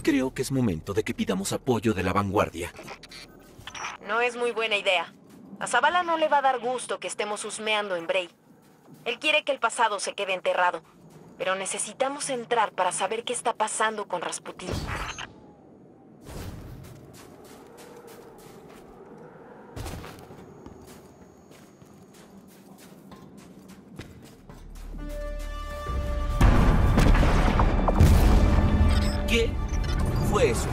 Creo que es momento de que pidamos apoyo de la vanguardia. No es muy buena idea. A Zavala no le va a dar gusto que estemos husmeando en Bray. Él quiere que el pasado se quede enterrado. Pero necesitamos entrar para saber qué está pasando con Rasputín. ¿Qué fue eso?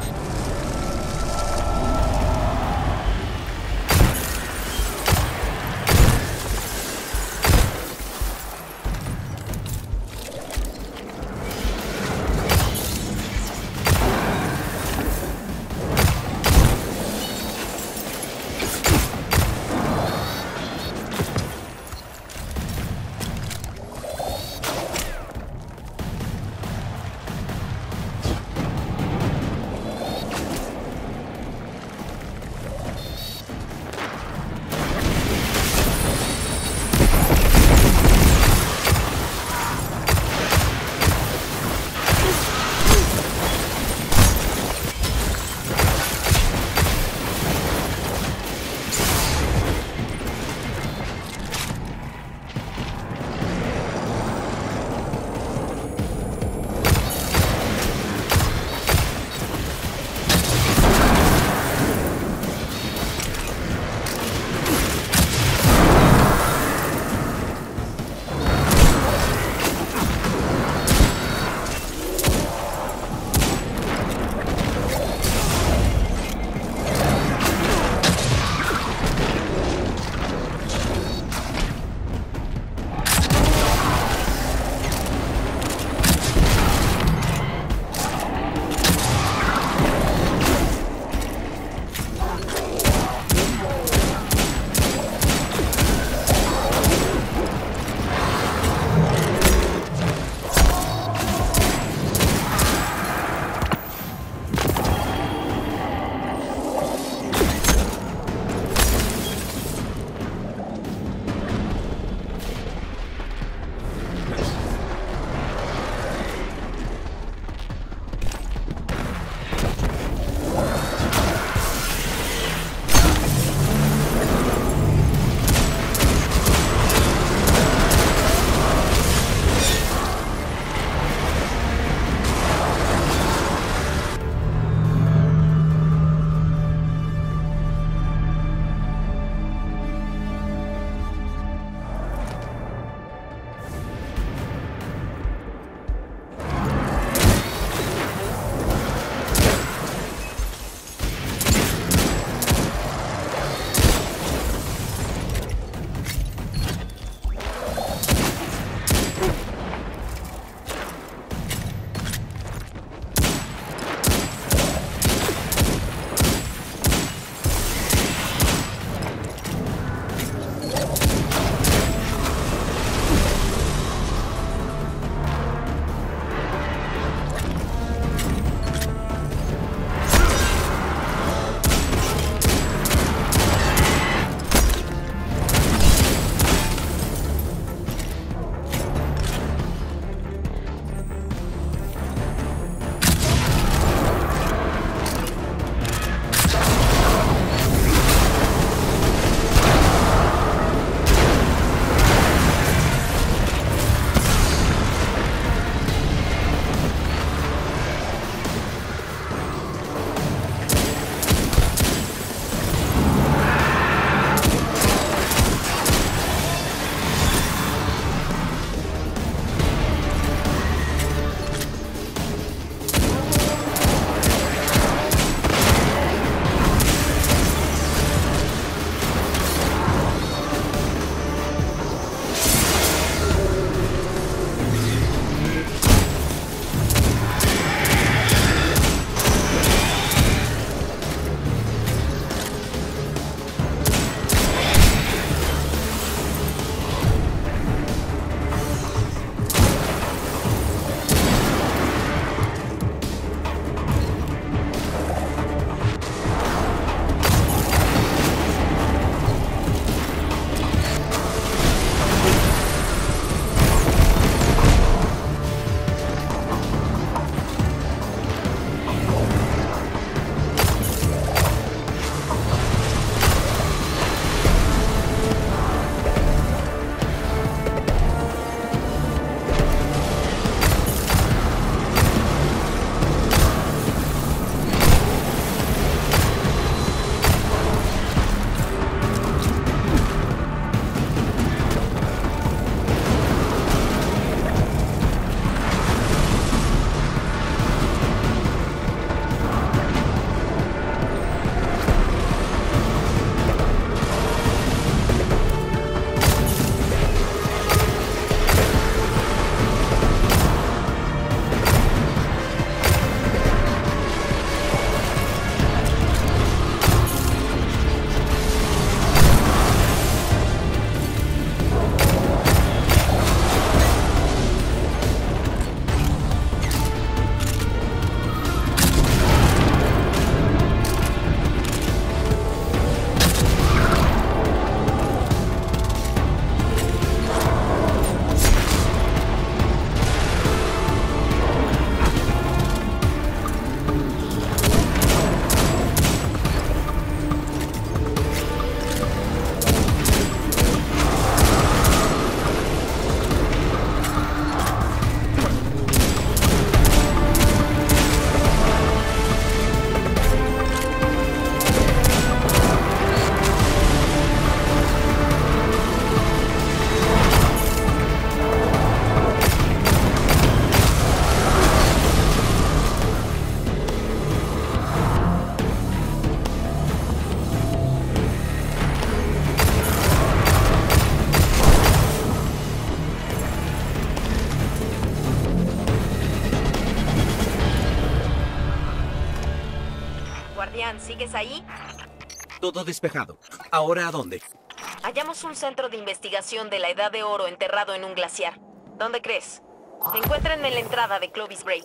Guardián, ¿sigues ahí? Todo despejado. ¿Ahora a dónde? Hallamos un centro de investigación de la Edad de Oro enterrado en un glaciar. ¿Dónde crees? Se encuentran en la entrada de Clovis Bray.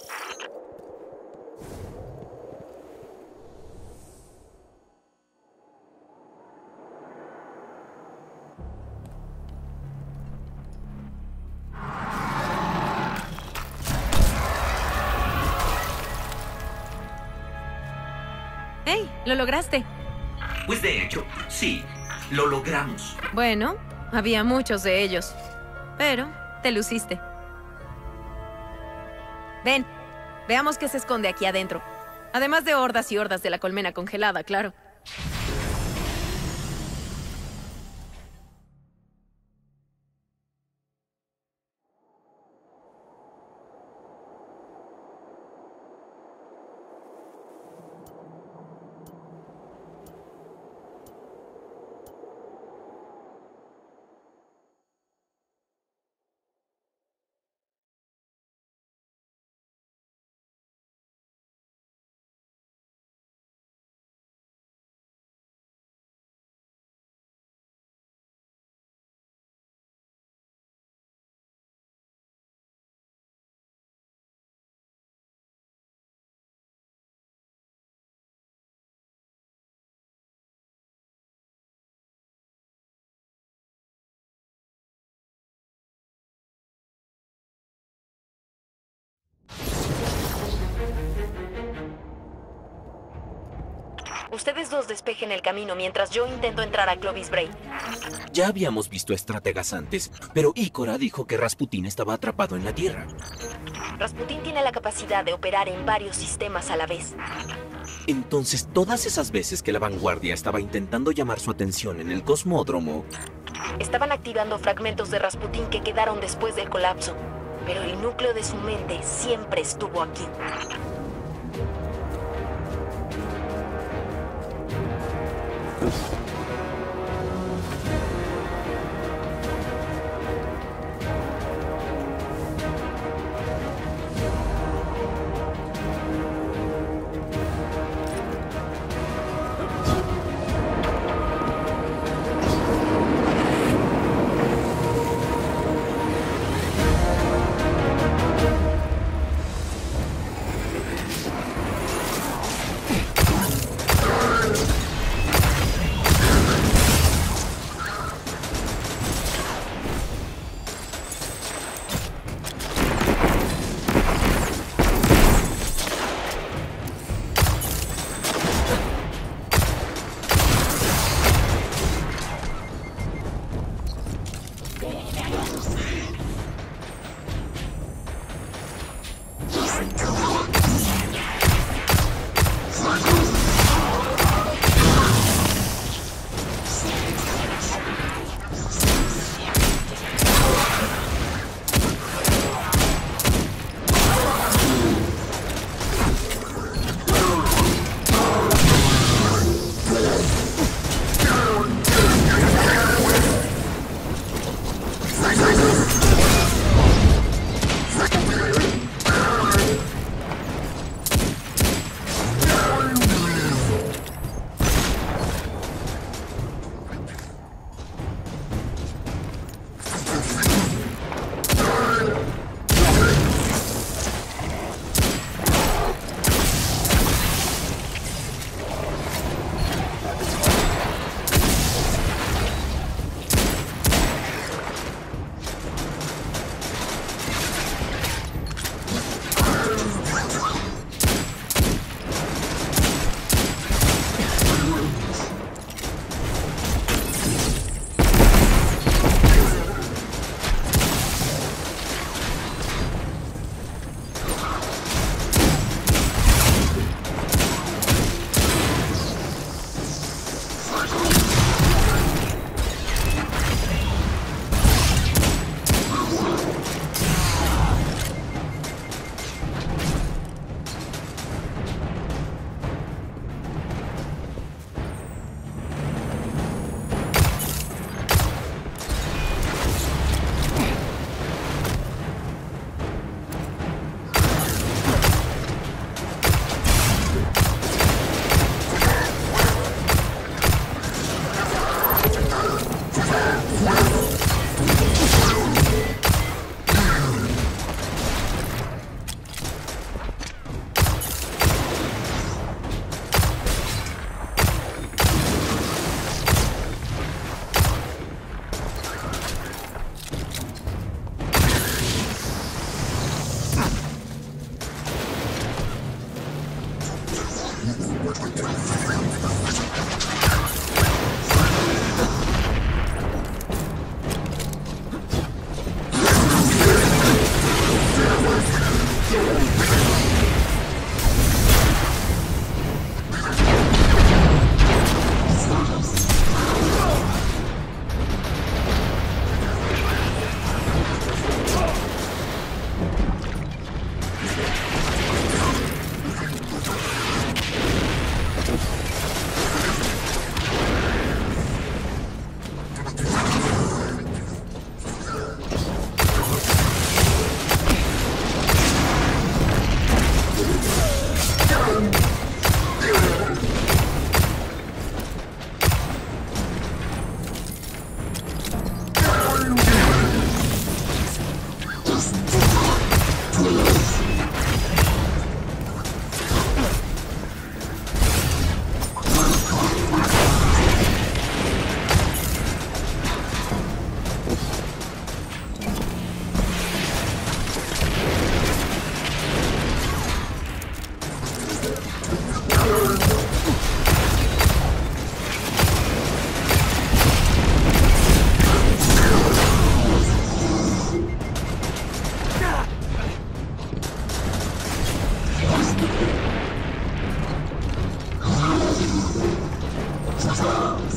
¡Hey! ¡Lo lograste! Pues de hecho, sí, lo logramos. Bueno, había muchos de ellos. Pero te luciste. Ven, veamos qué se esconde aquí adentro. Además de hordas y hordas de la colmena congelada, claro. Ustedes dos despejen el camino mientras yo intento entrar a Clovis Bray. Ya habíamos visto estrategas antes, pero Ikora dijo que Rasputin estaba atrapado en la Tierra. Rasputin tiene la capacidad de operar en varios sistemas a la vez. Entonces, todas esas veces que la vanguardia estaba intentando llamar su atención en el cosmódromo, Estaban activando fragmentos de Rasputin que quedaron después del colapso. Pero el núcleo de su mente siempre estuvo aquí.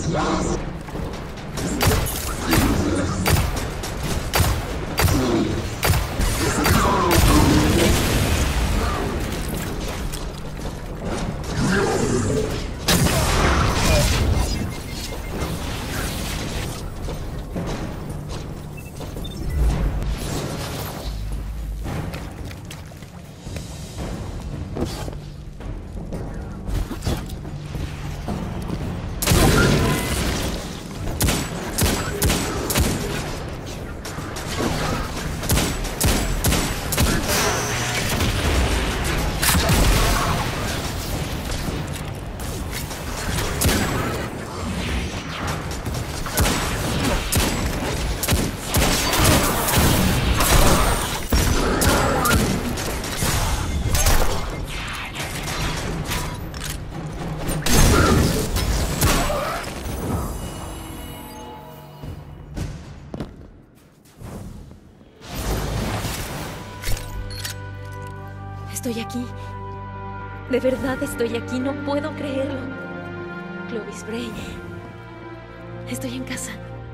Estoy aquí. De verdad estoy aquí. No puedo creerlo. Clovis Bray. Estoy en casa.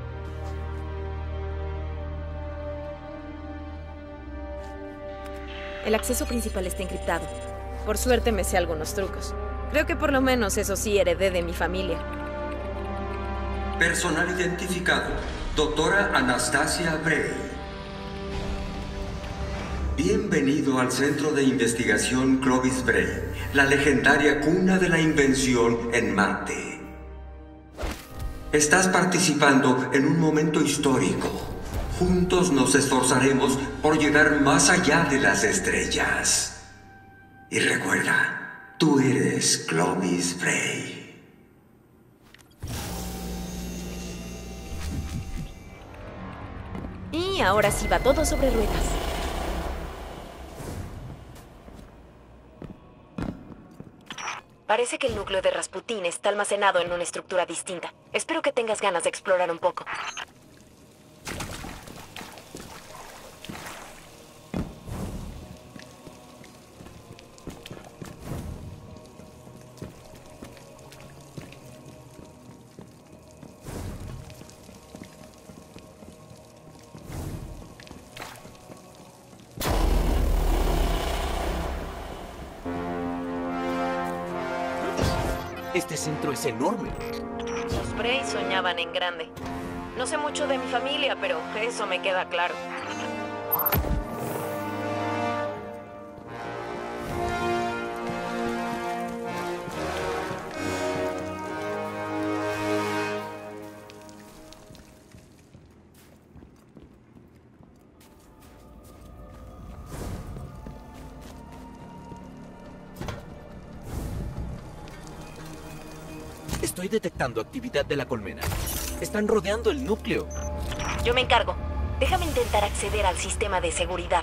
El acceso principal está encriptado. Por suerte me sé algunos trucos. Creo que por lo menos eso sí heredé de mi familia. Personal identificado. Doctora Anastasia Bray. Bienvenido al Centro de Investigación Clovis Bray, la legendaria cuna de la invención en Marte. Estás participando en un momento histórico. Juntos nos esforzaremos por llegar más allá de las estrellas. Y recuerda, tú eres Clovis Bray. Y ahora sí va todo sobre ruedas. Parece que el núcleo de Rasputín está almacenado en una estructura distinta. Espero que tengas ganas de explorar un poco. Este centro es enorme. Los Bray soñaban en grande. No sé mucho de mi familia, pero eso me queda claro. Estoy detectando actividad de la colmena. Están rodeando el núcleo. Yo me encargo. Déjame intentar acceder al sistema de seguridad.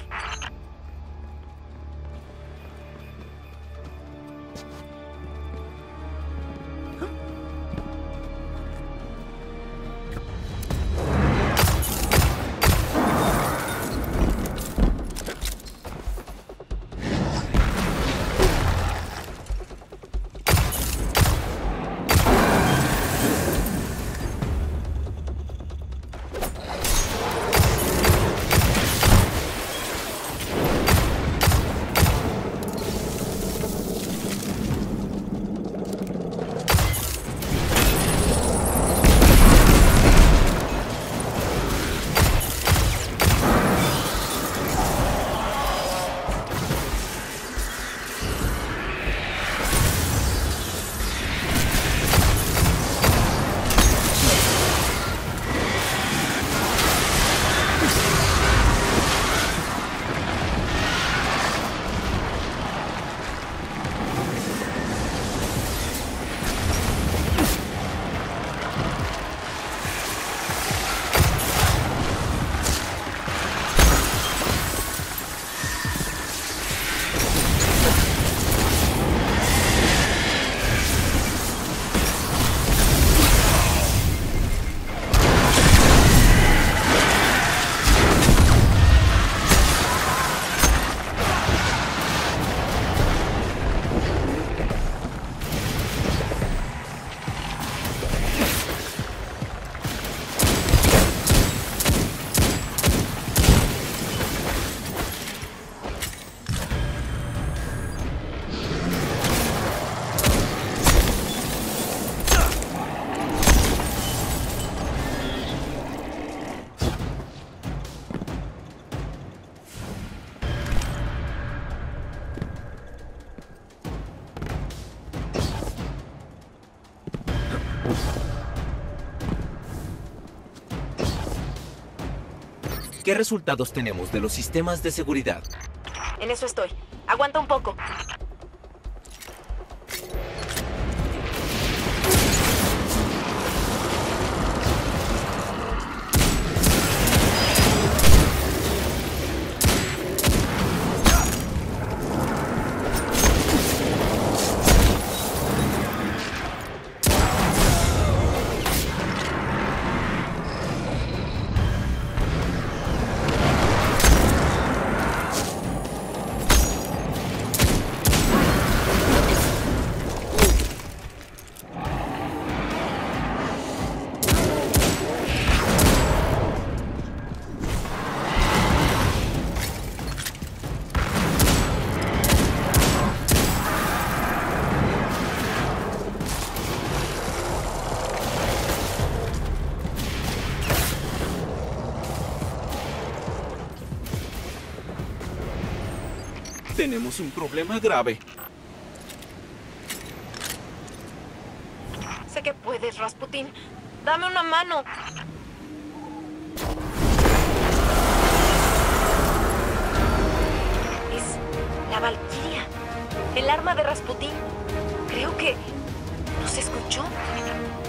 ¿Qué resultados tenemos de los sistemas de seguridad? En eso estoy. Aguanta un poco. Tenemos un problema grave. Sé que puedes, Rasputin. Dame una mano. Es la Valquiria. El arma de Rasputin. Creo que... ¿nos escuchó?